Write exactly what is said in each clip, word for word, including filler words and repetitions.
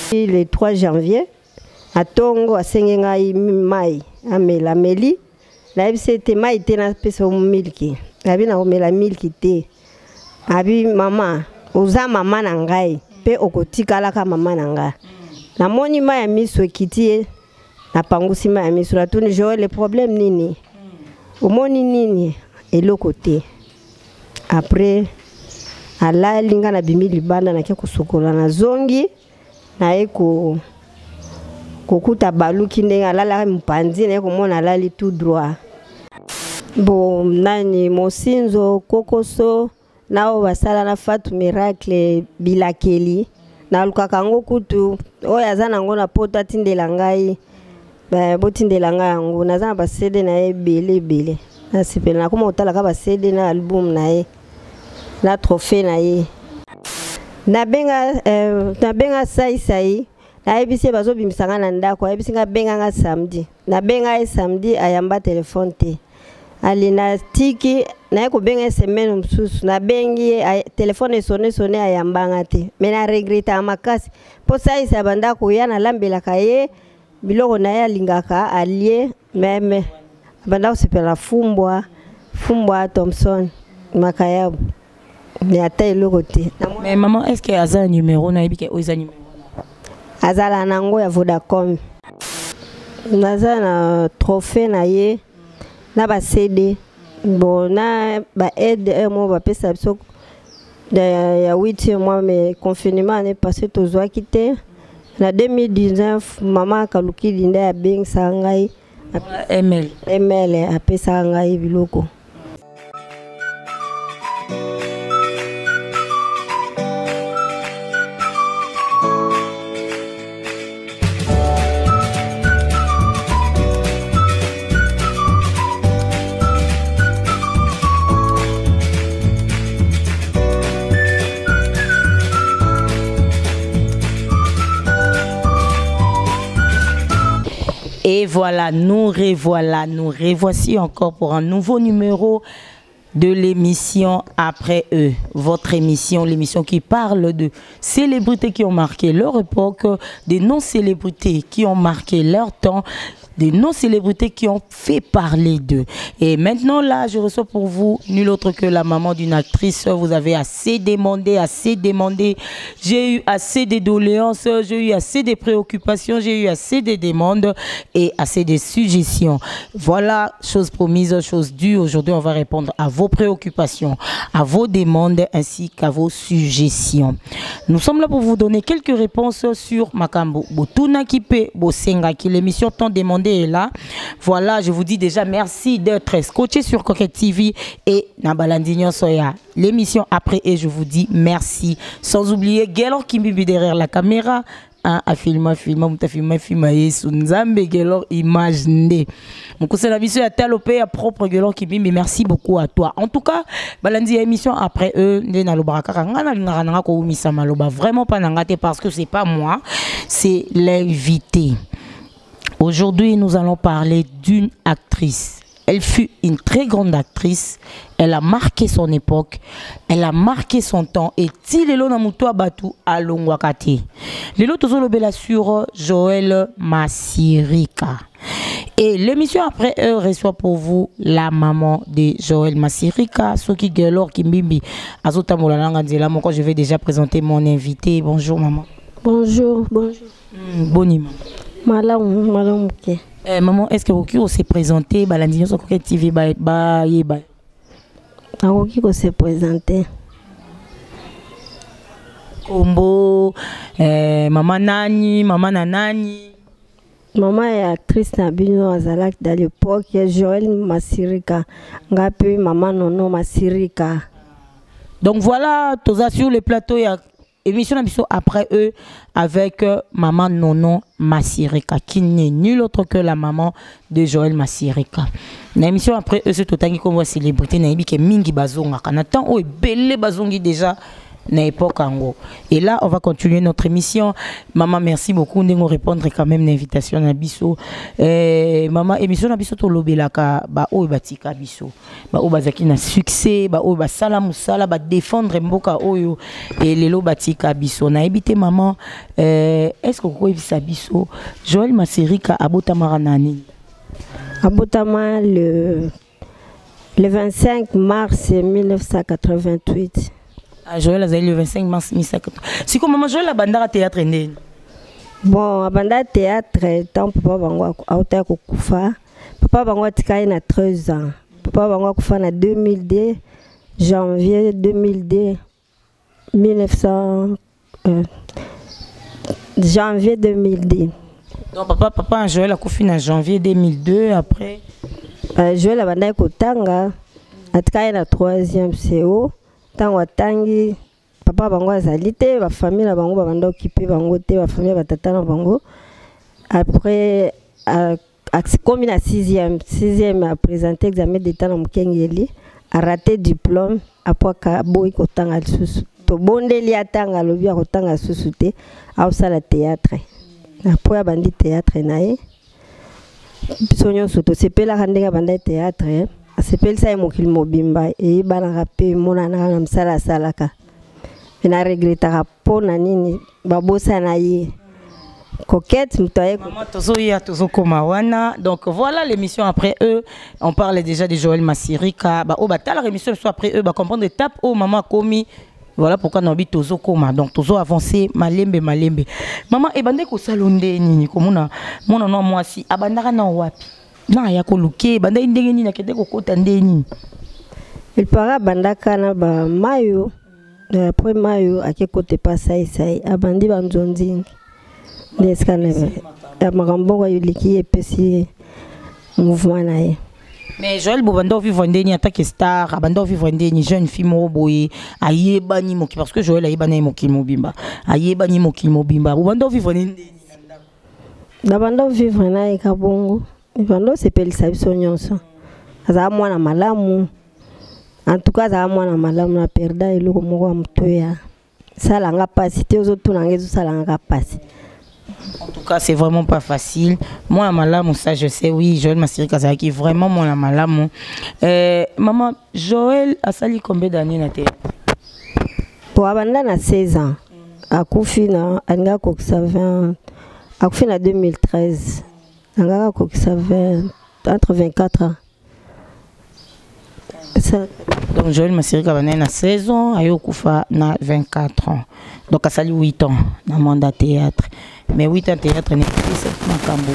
Le trois janvier, à Tongo, à Sengengaï, Mai, à Melameli, la c'était Mai, était dans le milki. La vie n'a pas la milki. Abi maman, oza maman nangai, pe okotika laka maman nanga. Na moni ma ya miso kiti, na pangusi ma ya miso la tuni Joël le problème nini. O moni nini et le côté. Après, ala linga na bimi libanda na kia kusukola na zongi, na eko kokuta baluki ndenga lala mpanzi na eko mona lali tout droit. Bon, nani mosinzo kokoso nao basala na fatu miracle bilakeli na lukaka ngo kutu oya azana ngo na pota tindela ngai ba botindela ngai ngo nazana ba C D na e bele bele na sipela na kuma utala ka ba C D na album na e na trophée na e na benga euh, na benga sai sai na ebisi bazo bimisanga na ndako ebisi nga benga nga samedi na benga e samedi ayamba telefone te alina tiki na ko benga semaine msusu na bengi telefone sonne sonne ayambanga te mena regreta makasi po sai sa banda ko yana lambela kaye biloko na ya lingaka alie meme banda ko sepela fumbwa fumbwa Thompson makayabu ni ata iloko te. Mais maman, est-ce que aza un numéro na ebike oza numéro azala nango ya Vodacom naza na trophée na ye na ba C D bon na ba aide moi ba pesa biso ya huitième mois mais confinement n'est passé tozwa kité na deux mille dix-neuf maman kaluki linda ya beng sangai ml ml apesa ngai biloko. Et voilà, nous revoilà, nous revoici encore pour un nouveau numéro de l'émission Après eux. Votre émission, l'émission qui parle de célébrités qui ont marqué leur époque, des non-célébrités qui ont marqué leur temps, des non-célébrités qui ont fait parler d'eux. Et maintenant, là, je reçois pour vous nul autre que la maman d'une actrice. Vous avez assez demandé, assez demandé. J'ai eu assez de doléances, j'ai eu assez de préoccupations, j'ai eu assez de demandes et assez de suggestions. Voilà, chose promise, chose due. Aujourd'hui, on va répondre à vos préoccupations, à vos demandes ainsi qu'à vos suggestions. Nous sommes là pour vous donner quelques réponses sur Makambo Botuna Kipe Bosenga, qui l'émission tant demandée est là. Voilà, je vous dis déjà merci d'être scotché sur Coquette T V et Nabalandignon Soya. L'émission Après et je vous dis merci. Sans oublier Gelor Kimbibi derrière la caméra. Hein, à filmer, filmer, à filmer, filmer, Nzambe Gelor imaginer. Mon conseil la mission à talopé à propre Gelor Kimbibi, merci beaucoup à toi. En tout cas, Balandi émission Après eux, vraiment pas n'angaté parce que c'est pas moi, c'est l'invité. Aujourd'hui, nous allons parler d'une actrice. Elle fut une très grande actrice. Elle a marqué son époque. Elle a marqué son temps. Et si les na muto abatu à Longwakati. Les lots tozolobela sur Joël Massirika. Et l'émission Après eux reçoit pour vous la maman de Joël Massirika. Soki Gelor Kimbimbi. Azota Molananga Nzela. Moi, je vais déjà présenter mon invité. Bonjour maman. Bonjour, bonjour. Mmh, boniment. Malam, malam, ok. Eh, maman, est-ce que vous s'est présenté Balandignon sur Coquette T V ba ba yeba? Aoki ko s'est présenté. Combo, eh, maman nani, maman nanani. Maman est actrice na bino azalak dans l'époque Joël Massirika. Ngapi maman nono Massirika. Donc voilà, tous sur le plateau il y a émission Après eux avec euh, maman Nono Massirika qui n'est nul autre que la maman de Joël Massirika. L'émission Après eux c'est autant qui comme célébrité na ebi ke mingi bazonga kanatan o ebele bazongi déjà na époque ango. Et là, on va continuer notre émission. Maman, merci beaucoup. Nous répondre quand même l'invitation na biso. Eh, maman, émission na biso to lobelaka ba o batika biso. Ba o bazaki na succès, ba o ba sala musala ba défendre mboka oyo et lelo batika biso. Na ebité maman, eh, est-ce que vous sa biso Joël Masirika abotama nani? Abotama le le vingt-cinq mars mille neuf cent quatre-vingt-huit. Ah, Joël a le vingt-cinq mars mille neuf cent quatre-vingt-huit. Si comment Joël a bandara théâtre né? Bon, a bandara théâtre tant papa bango auta ko kufa. Papa bango tikaye na treize ans. Papa bango kufa na deux mille deux, janvier deux mille deux, mille neuf cents euh, janvier deux mille deux. Donc papa papa Joël a kufi na janvier deux mille deux après euh, Joël a bandara ko tanga atikaye na troisième C O. Tant watangi papa bango azali te ba famille na bango ba banda occupé bango te ba famille ba tata na bango après a comme na sixième sixième a présenté examen d'état na mukengeli a raté diplôme après ka boy ko tanga susu to bondeli atanga lobi ko tanga susu te a sala théâtre après bandi théâtre nae sonyo soto sepela handinga banda théâtre. Sepel sa mokili mobimba e bana rapé mona na msala salaka ina regreta po na nini babosa na ye coquette mutaye maman tozo ya tozo koma wana. Donc voilà l'émission après eux, on parle déjà de Joël Masirika ba o batala l'émission soit après eux ba comprendre étape au maman komi. Voilà pourquoi nous habitons tozo koma. Donc tozo avancer malembe malembe maman e bande ko salonde nini komona mona no moi si abandaka na wapi na ya koluke banda ndenge nini nakete kokota ndeni. Il para bandaka na ba mayo après mayo ake kote pa sai sai abandi banzonzingi ndeskana ya makambo ya liki epesi mouvement na ye. Mais Joël Bobando vivre ndeni attaque star abando vivre ndeni jeune fille mo boye ayebani moki parce que Joël ayebani moki mobimba ayebani moki mobimba Bobando vivre ndeni na bando vivre na e kabongo. Bando sepeli sabiso nyonso aza mwana malamu en tout cas aza mwana malamu na perda eloko moko ya mutoya sala nga pasi te ozo tuna ngezo sala nga pasi. En tout cas c'est vraiment pas facile. Moi malamu ça je sais oui Joël Masirika ça qui vraiment moi malamu. Euh maman Joël a sali combien d'années na théâtre? Pour abanda na seize ans akufi na anga ko vingt akufi na deux mille treize. Angara kokisa entre vingt-quatre ans. Ça. Donc Joël Masirika bana na seize ans, ayo kufa na vingt-quatre ans. Donc a sali huit ans na mandat théâtre. Mais huit ans théâtre n'est pas makambo.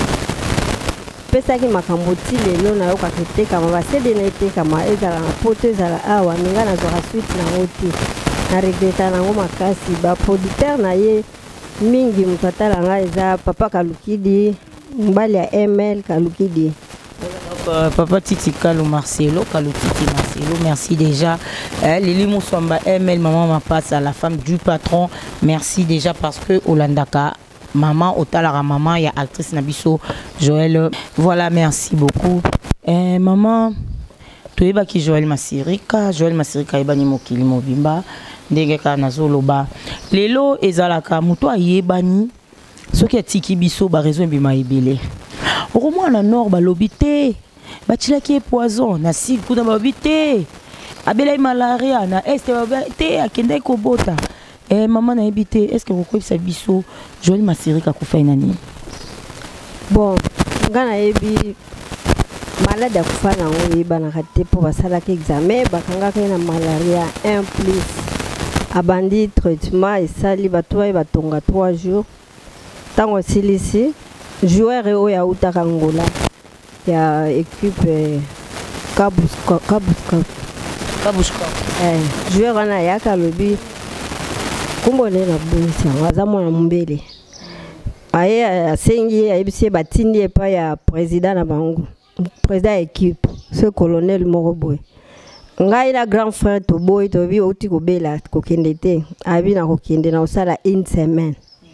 Pesa ki makambo ti lelo na yo ka kete kama ba sede na ite kama ezala na poto ezala awa minga na zora suite na oti. Na regreta na ngo makasi ba producteur na ye mingi mutata nga eza papa Kalukidi mbali ya M L Kalukidi. Euh, papa Titi Kalou Marcelo, Kalou Titi Marcelo, merci déjà. Euh, Lili Moussamba M L, maman ma passe à la femme du patron. Merci déjà parce que Olandaka, maman, Otalara maman, il y a actrice Nabiso, Joël. Voilà, merci beaucoup. Euh, maman, tu es qui Joël Masirika, Joël Masirika ebani mokili mobimba, ndengeka nazoloba. Lelo ezalaka muto ayebani. Ce qui est tiki biso ba raison bima ebele. Au moins na nord ba lobité. Ba tilaki e poison na sud kuna ba lobité. Abela malaria na est ba lobité akende ko bota. Eh maman na ebité, est-ce que vous connaissez biso Joël Masirika ko fa nani? Bon, ngana ebi malade ya kufa na ngo bana raté pour basala ki examen bakanga ka na malaria un plus. Abandi traitement et sali batwa batonga trois jours. Tango silisi joueur e oya utaka Angola ya équipe Kabuska Kabuska Kabuska eh joueur na yaka lobi kumbone na bunisa wazamo na mbele aye asengi ayebisi batindi epa ya président na bango président équipe ce colonel Moroboy ngai na grand frère to boy to bi outi ko bela ko kende te abi na ko kende na osala une semaine.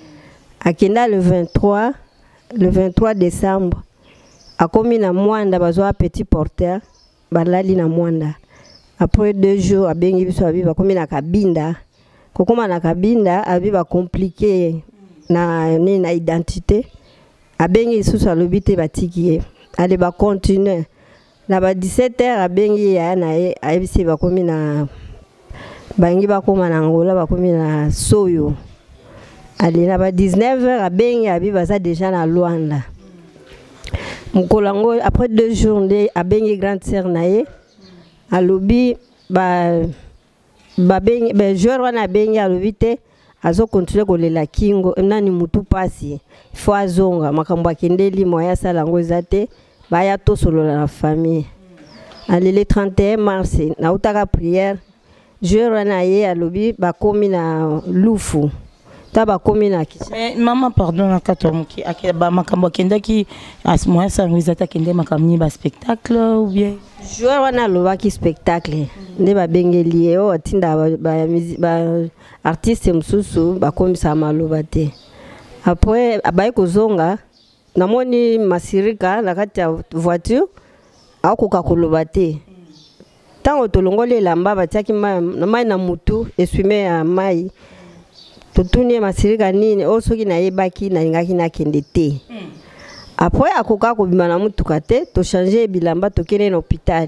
Akenda le vingt-trois, le vingt-trois décembre, a commis na Mwanda, bazoa petit porteur, balali na Mwanda. Après deux jours, a bengi biso abi, a commis na Kabinda, kokoma na kabinda abi ba compliqué na ni na identité abengi susu alobi te batiki ye ale ba continuer na ba dix-sept heures abengi ya na ye ayebisi bakomi na bangi bakoma na Angola bakomi na Soyo ale na ba dix-neuf heures abengi abi baza déjà na Luanda Mkolango après deux journées abengi grande sœur na ye alobi ba ba bengi ba joueur wana bengi alobi te azo continuer kolela kingo nani mutu pasi fo azonga makambo akendeli moya sala ngo ezate baya to solo la famille ale le trente et un mars na utaka prière joueur wana ye alobi ba komi na lufu ta ba komi na kisi mais maman pardon na katomuki akeba makambo akendaki as moya sala ngo ezate kende makamni ba spectacle ou bien joueur wana lobaki spectacle nde babengeli ye o atinda ba, ba, ba artiste mususu bakomisa maloba te après abaye kozonga namoni masirika na kati ya voiture akoka koloba te tango tolongoli elamba batiaki mai na mutu eswime ya mai totuni masirika nini o soki nayebaki nalingaki nakende te après akoka kobima na mutuka te to changer bilamba tokende na hôpital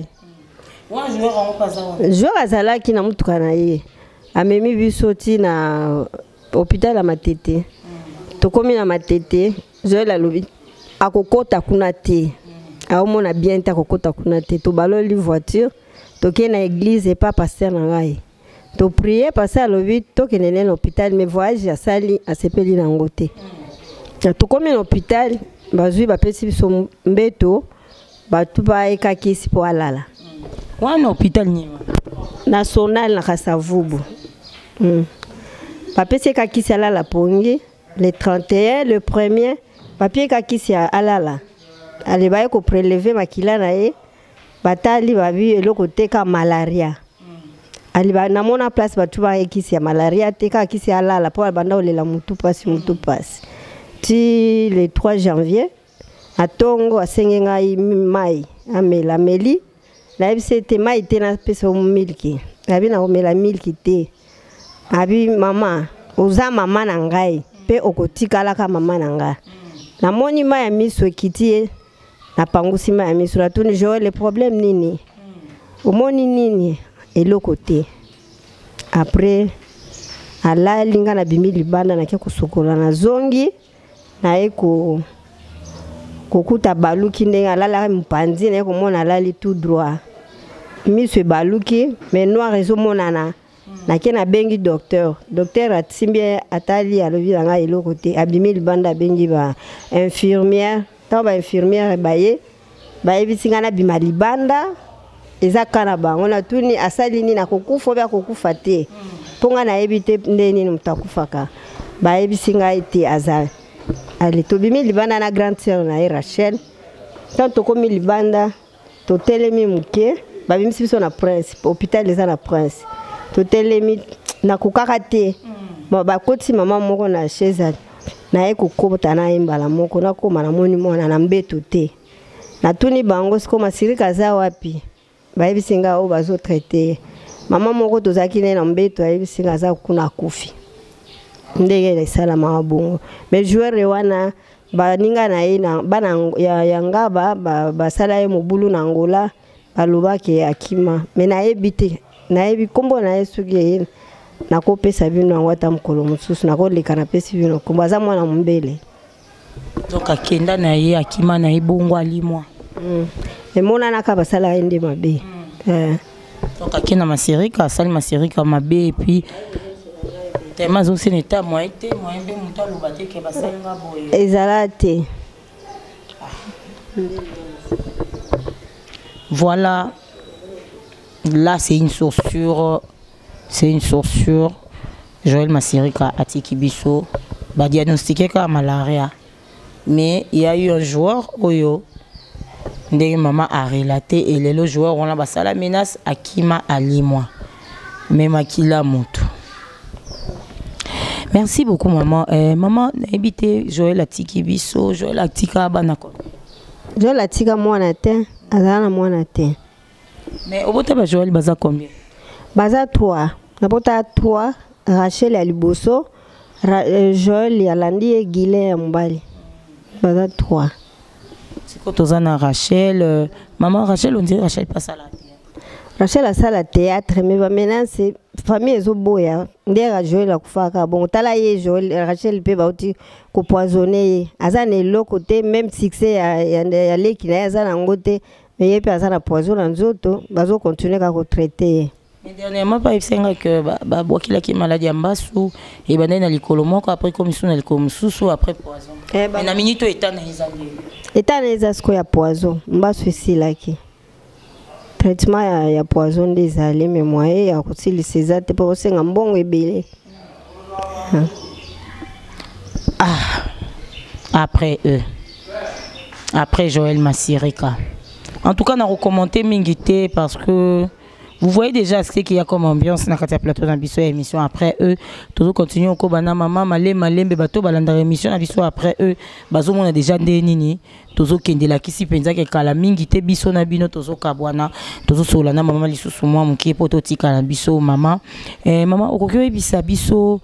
joueur azalaki na mutuka na ye amemi biso ti na hôpital ya Matete tokomi na Matete joueur alobi akokota kuna te aomona bien te akokota kuna te tobaloli voiture tokende na église pa pasteur na ngai to prier passer alobi tokende na hôpital mais voyage asali asepeli na ngo te tokomi na hôpital bazui bapesi biso mbeto batu baekakisi po alala wana hôpital nima national na Kasavubu mm. bapesi ekakisi alala pongi le trente et un le premier papier ekakisi alala ale baye ko prélever makila na ye batali babi eloko teka malaria ali ba namona place batu baekisi ya malaria teka kisi alala po banda olela mutu pasi mutu pasi ti le trois janvier atongo asenge ngai mai amela meli na ebisete mai te na pesa milki abi na omela milki te abi mama oza mama na ngai pe okotikala ka mama na ngai na moni mai ya miso ekiti na pangusi mai ya miso la tuni jo le problème nini omoni nini eloko te après alali nga na bimi libanda na ke kosokola na zongi na eko kokuta baluki ndenge alala mpanzi na komona alali tout droit miso baluki mais noir ezomonana na ke na bengi docteur docteur atsimbi atali alobi nga eloko te abimi libanda bengi ba infirmière ta ba infirmière baye bayebisi nga na bima libanda eza kana bango na tuni asali ni na kokufa bya kokufa te ponga na ebite ndeni mutakufaka bayebisi nga ite azali ali tobimi libanda na grande sœur na Rachel tant tokomi libanda to telemi muke babimisi biso na prince hôpital eza na prince to telemi na kokaka te ba bakoti mama moko na chaise na ekokota na embala moko na koma na moni mwana na mbeto te na tuni bango siko masirika za wapi bayebisi nga o bazo traiter mama moko tozaki na mbeto ayebisi nga za kuna kufi ndenge le salama bongo mais joueur wana baninga na ye na bana ya yangaba basala ye mobulu na Angola balobaki akima mais na ebite na ebi kombo na yesuki na kopesa bino yango ata mokolo mosusu na koleka na pesi bino kombo aza mwana mombele donc akenda na ye akima na ye bongo alimwa emonanaka basala ye nde mabe donc akenda masirika asali masirika mabe et puis tellement aussi n'était moyen te moyen be muto alobate ke basalinga boye ezala te voilà là c'est une source sûre c'est une source sûre Joël Masirika atiki biso ba diagnostiqué ka malaria mais il y a eu un joueur oyo ndenge maman a relaté et le joueur on a basala menace akima alimwa même akila moto. Merci beaucoup maman. Euh, maman habité Joël atiki biso Joël atika banako. Joël atika mwana te azana mwana te. Mais au bout de Joël baza combien? Baza trois. Na bota trois Rachel ya liboso, Joël ya landi et Guilain ya mobali. Baza trois. C'est quand on a Rachel, euh, maman Rachel, on dirait Rachel passe à la théâtre. Rachel a ça la théâtre, mais maintenant c'est famille ezoboya. Ndera Joël a kufaka bon tala ye Joël Rachel pe bauti ko poisonner. Azane lo côté même succès ya ya leki na azana ngote, mais ye pe azana poison na nzoto, bazo continuer ka ko traiter. Mais dernièrement pas ifsenga que ba ba bwakila ki maladie ambasu et bana na likolo moko après comme sous na likolo mususu après poison. Mais na minute état na ezali. État na ezasko ya poison, mbasu isilaki. Traitement ya, ya poison des alliés mais moyen ya kutili sezate pour senga mbongo ebele. Ah, après eux, après Joël Massirika. En tout cas, on a recommandé Mingité parce que vous voyez déjà ce qu'il y a comme ambiance dans le plateau d'ambition et émission. Après eux, toujours continuons au Kobana Maman, Malé, Malé, Bateau, Balanda émission d'ambition. Après eux, Bazo, on a déjà des nini. Toujours Kendela qui s'y pensa que Kala Mingité, Bisso Nabino, toujours Kabwana, toujours Solana, Maman, Lissou, moi, mon qui est pototi, Kalabiso, Maman. Maman, au Kokyo, Bisa, Bisso,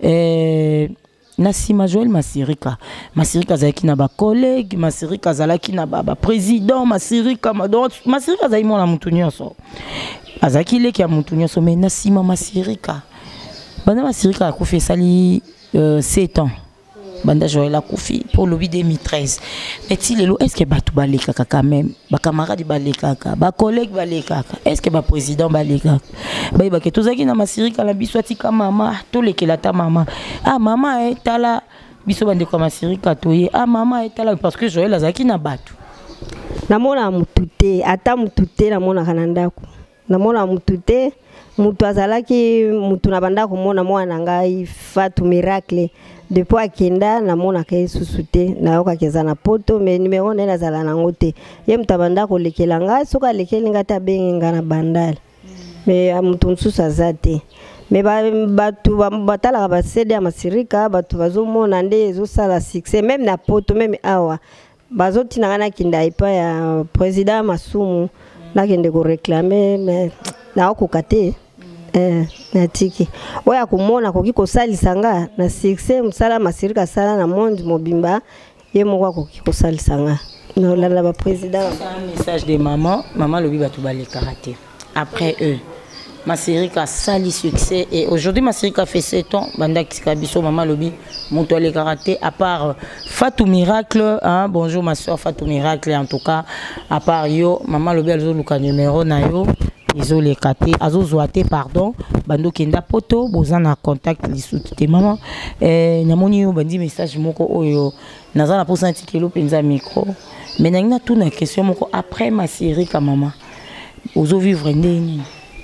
Nassima Joël Massirika. Massirika Zaki n'a pas collègue, Massirika Zalaki n'a pas président, Massirika, Massirika Zaki mon amountounio. Azaki le qui a montunia so mais Nassima Massirika. Banda Massirika a koufi sali sept ans. Banda Joël a koufi pour le deux mille treize. Mais si lelo est-ce que batu baleka quand même, ba camarade baleka, ba collègue baleka, est-ce que ba président baleka. Ba ba que tousaki na Massirika la biso tika mama, to le ke la ta mama. Ah maman est tala biso bande ko Massirika toye. Ah maman est tala parce que Joël azaki na batu. Na mona mutute, ata mutute na mona kanandako. Namona mutu te mutu azalaki mutu na banda komona mwana ngai Fatu Miracle depuis akenda namona kai susute na yoka kezana poto mais numéro nene azala nango te ye mutabanda ko lekela ngai soka lekeli ngata benga na bandal mais mutu nsusu azate mais ba batu batala ba cede ya Massirika batu bazomona nde ezosala succès même na poto même awa bazoti na kinda ipa ya président Masumu là qui ne réclamer mais là au côté eh na tiki oya kumona ko kiko sali sanga na succès musala Massirika sala na monde mobimba ye moko ko kiko sali sanga no la la président un message de maman maman lobi batu balé karaté après eux Massirika sali succès et aujourd'hui Massirika fait sept ans banda kikabiso maman lobi monto les karaté à part Fatou Miracle hein bonjour ma soeur Fatou Miracle en tout cas à part yo maman lobi alzo luka numéro na yo izo les karaté azo zoate pardon bando kenda poto bozana contact lisouté maman eh nyamoni yo bandi message moko oyo nazana pour cent kilo penza micro mais na tout na question moko après Massirika maman ozo vivre ndeni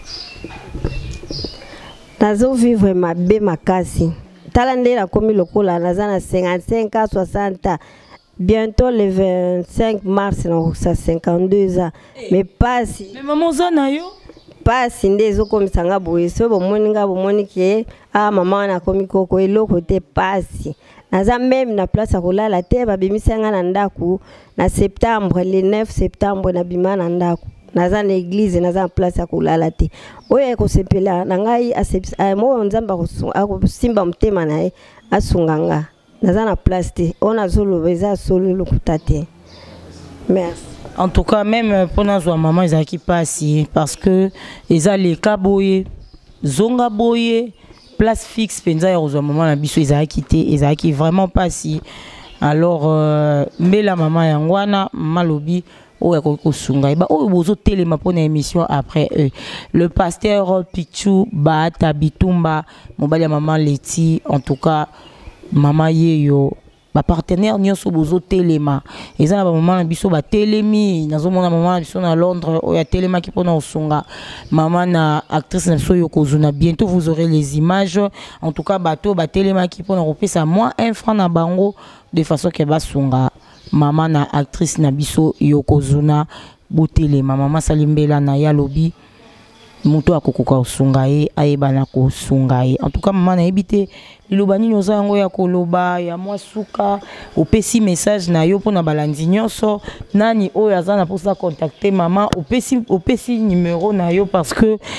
nazo vivre ma be makasi tala ndela komi lokola nazana cinquante-cinq à soixante ans bientôt le vingt-cinq mars na ça cinquante-deux ans mais pas si mais maman zana yo pas si ndezo komi sanga boye so bomoni nga bomoni ke ah maman na komi koko eloko te pasi naza même na place akolala te babimisa nga na ndaku na septembre le neuf septembre na bima na ndaku naza na église naza en place akolala te oyo ko sepela na ngai a mo nzamba ko simba mutema na ye asunganga naza na place te ona zolo beza solo lokuta te merci. En tout cas même pour nos maman ils qui passent parce que ils a les kaboye zonga boye place fixe penza ya aux maman na biso ils a quitté ils a qui vraiment pas si alors euh, mais la maman yangwana malobi oh ekosunga ba oh bozo telema pour une émission après eux le pasteur Pichou Baata Bitumba mobali maman Leti en tout cas maman yeyo ba partenaire nyonso bozo telema eza ba maman na biso ba telemi nazo mona maman na biso na Londres o ya telema ki pona osunga maman na actrice na biso yokozuna bientôt vous aurez les images en tout cas bato ba telema ki pona kopesa moins un franc na bango de façon que ba sunga maman na actrice na biso yokozuna botele maman salimbela na ya lobi muto akokoka osunga ye ayebana ko sunga ye en tout cas maman na ebité lilobani noza yango ya koloba ya mwasuka opesi message na yo pona balandi nyonso nani oyo azana pour ça contacter maman opesi opesi numéro na yo parce que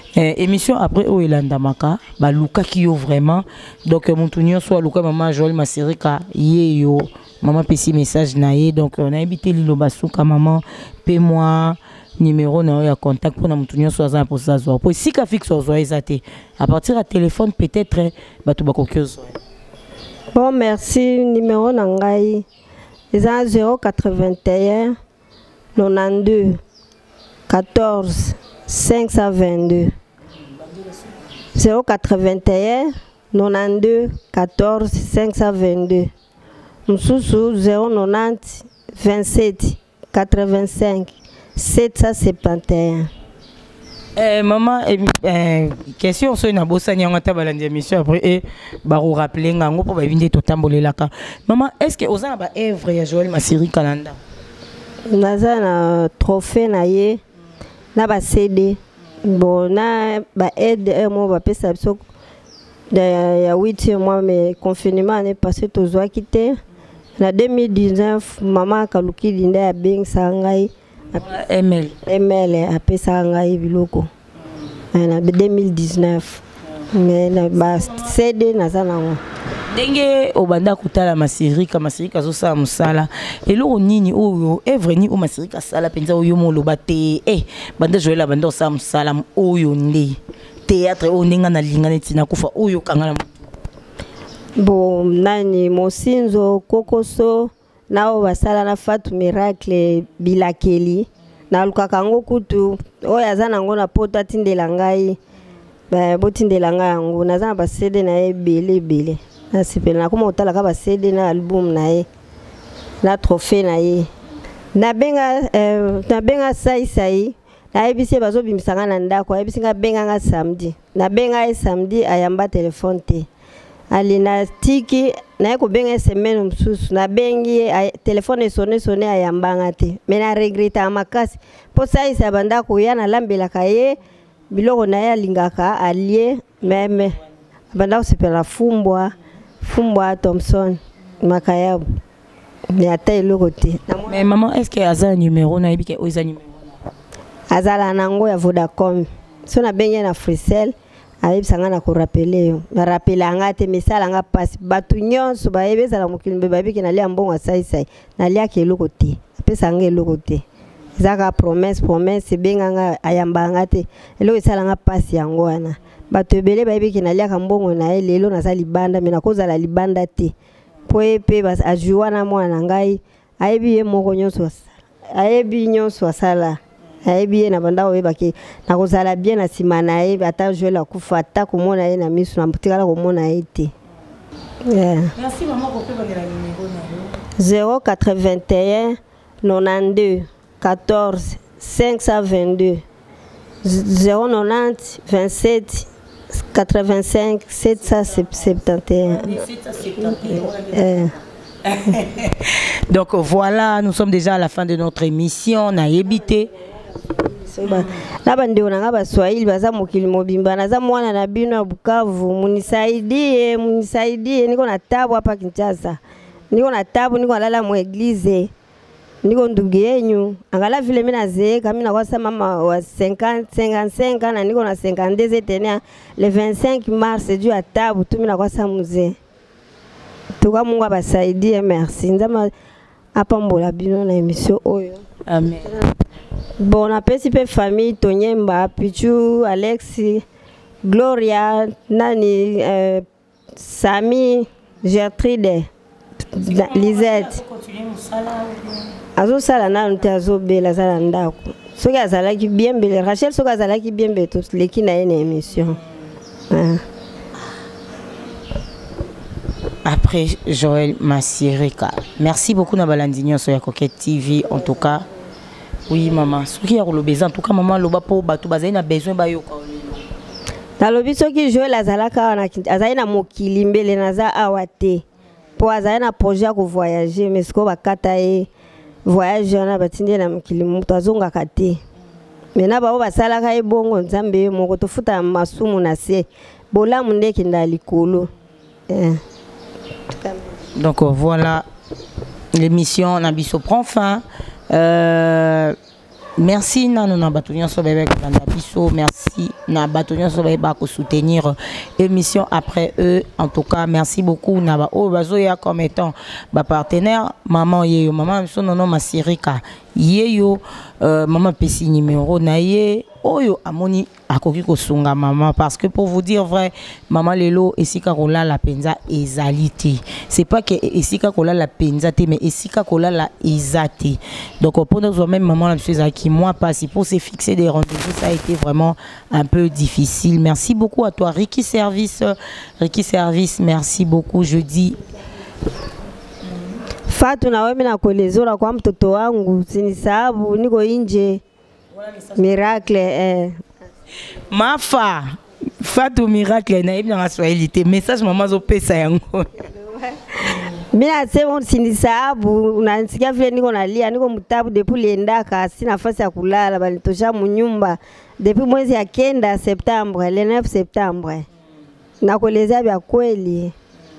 Eh, émission après où il andamaka ba luka ki yo vraiment donc mon tunio soit luka maman Joël Masirika ye yo maman pesi message na ye donc on a invité Lilo Basuka maman paie moi numéro na ya contact pour na mutunio soit za pour ça zo pour si ka fixe zo ezate à partir à téléphone peut-être ba to ba kokiozo. Bon merci numéro na ngai zéro quatre-vingt-un quatre-vingt-douze quatorze cinq cent vingt-deux zéro quatre-vingt-un quatre-vingt-douze quatorze cinq cent vingt-deux Moussoussou zéro quatre-vingt-dix vingt-sept quatre-vingt-cinq sept cent soixante-et-un. Eh, maman, eh, eh, question sur une bossa ni on table l'émission après et baro rappeler ngango pour venir tout tamboler là. Maman, est-ce que aux ba œuvre ya Joël Masirika Kalanda? Naza na trophée na ye na ba C D bon na ba aide moi ba pesa biso ya huit mois mais confinement n'est passé to zo quitté na deux mille dix-neuf maman kaluki linda ya beng sangai M L M L a pesa ngai biloko na deux mille dix-neuf mais na ba C D naza na ngo denge obanda kutala Masirika Masirika zo sa musala eloko nini oyo evre ni o Masirika sala penza oyo moloba te eh banda Joël banda sa musala oyo nde théâtre o ninga na linga netina kufa oyo kangala bon nani Mosinzo Kokoso nao basala na Fatu Miracle Bilakeli na lukaka ngo kutu oyo azana ngo na poto atindela ngai ba botindela ngai ngo nazana ba C D na ebele bele na sipela na kuma utala ka ba C D na album na ye na trophée na ye na benga euh, na benga sai sai na ebisi bazo bimisanga na ndako ebisi nga benga nga samedi na benga e samedi ayamba telefone te ali na tiki na ko benga semaine msusu na bengi telefone sonne sonne ayamba nga te mais na regreta makasi po sai sa banda ko ya na lambela kaye biloko na ya lingaka alie meme banda ko sepela fumbwa fumbwa Thompson makayabu ni ata eloko te mais maman est-ce que aza numéro na ebike oza numéro azala nango ya Vodacom so na benye na Frisel ayebisanga na ko rappeler yo na rappela nga te misala nga passe batu nyonso ba yebeza la mokili mbe babiki na lia mbongo sai sai na lia ke eloko te apesa nga eloko te zaka promesse promesse benga nga ayamba nga te eloko sala nga passe yango wana batu ebele babiki na lia ka mbongo na ye lelo na sali banda me na kozala libanda te po epe bas ajuwa na mwana ngai ayebi ye moko nyonso ayebi nyonso asala ayebi na banda oyebaki na kozala bien na sima na ye ata Joël akufa ata komona ye na misu na mtikala komona ye te. Merci maman pour le numéro na zéro quatre-vingt-un quatre-vingt-douze quatorze cinq cent vingt-deux zéro quatre-vingt-dix vingt-sept quatre-vingt-cinq sept cent soixante-et-un. Donc voilà, nous sommes déjà à la fin de notre émission. On a évité. Na bandeko na nga baswahili baza mokili mobimba naza mwana na bino ya Bukavu munisaidie munisaidie niko na tabu hapa Kinshasa niko na tabu niko nalala mu eglise niko ndugu yenyu angala vile mimi nazeeka mimi nakwasa mama wa cinquante cinquante-cinq na niko na cinquante-deux etenia le vingt-cinq mars juu ya tabu tu mimi nakwasa mzee tuka Mungu abasaidie merci nzama apambola bino na emission oyo amen. Bon appétit pe famille Tonyemba Pichu Alexi Gloria Nani euh, Sami Gertrude Lisette azo sala na nte azo bela sala ndako soki azalaki bien belle Rachel soki azalaki bien belle tous leki na une émission ah. Après Joël Masirika, merci beaucoup na balandinyo sur la Coquette T V en tout cas. Oui maman, ce qui a le besoin en tout cas maman loba po batu bazai na besoin ba yo ka. Na lobi soki Joël azalaka na azai na mokili mbele naza awate. Po azai na projet ko voyager mais ko bakata e voyage na batinde na mokili mutu azonga kate. Mais na ba o basala ka e bongo nzambe moko to futa masumu na se. Bola munde kinda likolo. Eh. Donc voilà, l'émission Nabiso prend fin. Euh, merci Nano Nabatounia so bébé Nabiso, merci merci na batonya so ba ko soutenir émission après eux. En tout cas, merci beaucoup na ba o bazoya comme étant ba partenaire maman yeyo maman so nono masirika yeyo euh, maman pesi numéro na ye oyo amoni akoki kosunga maman parce que pour vous dire vrai maman lelo esika kola la penza ezalité c'est pas que esika kola la penza te mais esika kola la ezate donc pendant que même maman la chose qui moi passe pour se fixer des rendez-vous ça a été vraiment un peu difficile. Merci beaucoup à toi Ricky Service Ricky Service, merci beaucoup. Je dis Fatu na wewe na kuelezora kwa mtoto wangu sinisahabu niko nje. Miracle eh. Mafa Fatou Miracle na hivi na Swahili te message mama zo pesa yango. Mimi nasema sinisahabu unanisikia vile niko nalia niko mtabu depuis liendaka sina nafasi ya kulala bali tosha munyumba depuis mwezi ya kenda Septembre le neuf Septembre. Nakuelezea vya kweli.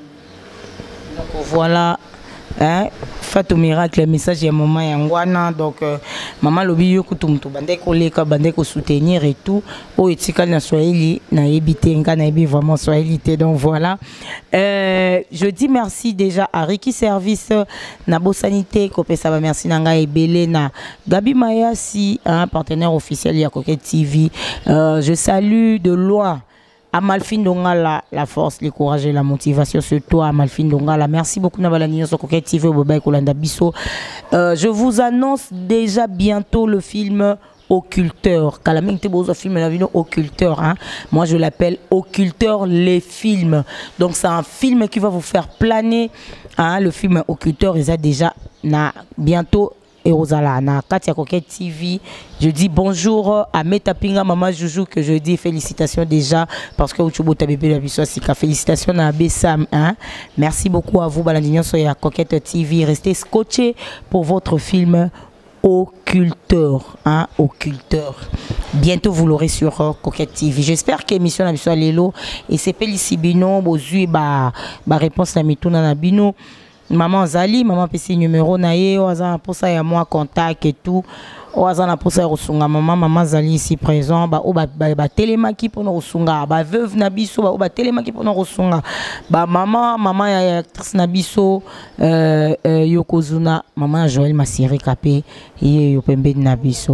Donc voilà hein Fatou Miracle message ya maman yangwana donc euh, maman lobi yo kutumtu bande ko leka bande ko soutenir et tout o etika na Swahili na ebitenga na ebi vraiment Swahili donc voilà euh, je dis merci déjà à Ricky Service na Bosanité ko pesa ba merci nanga ebele na Gabi Mayasi un partenaire officiel ya Coquette T V euh, je salue de loin Amalfine Dongala, la force, le courage et la motivation sur toi, Amalfine Dongala. Merci beaucoup, Nabalani, sur Coquette T V, Boba Kolanda Bisso. Euh, je vous annonce déjà bientôt le film Occulteur. Kalaming Tebozo film la vidéo Occulteur. Hein. Moi, je l'appelle Occulteur les films. Donc, c'est un film qui va vous faire planer. Hein. Le film Occulteur, il a déjà na, bientôt. Et Rosala, na Katia Coquette T V, je dis bonjour à Metapinga Maman Joujou que je dis félicitations déjà parce que Uchubo Tabébé la Bissou Sika, félicitations à Bessam, hein. Merci beaucoup à vous Balandignon sur Coquette T V, restez scotchés pour votre film Occulteur, hein, Occulteur. Bientôt vous l'aurez sur uh, Coquette T V. J'espère que l'émission na Bissou Lelo et c'est Pélici Bino, Bozu ba ba réponse na mituna na Bino. Maman Zali, maman pesi numéro naie, oazana pour ça ya moi contact et tout. Oazana pour ça rosunga maman maman Zali ici présent, ba o ba ba télémaki pour nous rosunga, ba veuve na biso ba o ba télémaki pour nous rosunga. Ba maman maman ya actrice na biso euh, euh Yokozuna, maman Joël Masiri Kapé, ye yo pembe na biso.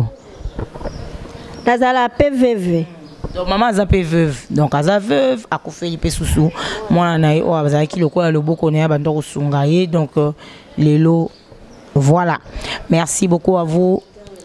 Nazala P V V. Donc maman a peu veuve donc aza veuve a fait lipe sousou moi na o azaki lokola le boko na bando sunga ye donc euh, lelo voilà merci beaucoup à vous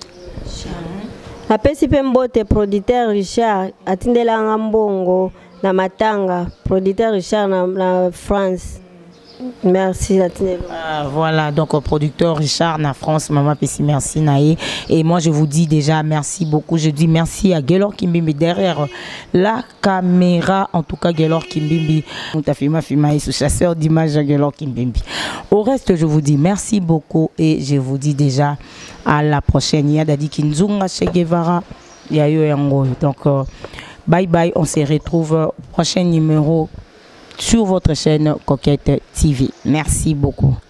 apesi pembote producteur Richard atindela ngambongo na matanga producteur Richard na, na France. Merci euh, voilà donc au producteur Richard na France maman Pessi merci naïe et moi je vous dis déjà merci beaucoup je dis merci à Gelor Kimbimbi derrière la caméra en tout cas Gelor Kimbimbi on t'a filmé filmé ce chasseur d'images Gelor Kimbimbi au reste je vous dis merci beaucoup et je vous dis déjà à la prochaine il y a Dadi Kinzunga chez Guevara il y a eu un gros donc euh, bye bye on se retrouve au prochain numéro sur votre chaîne Coquette T V. Merci beaucoup.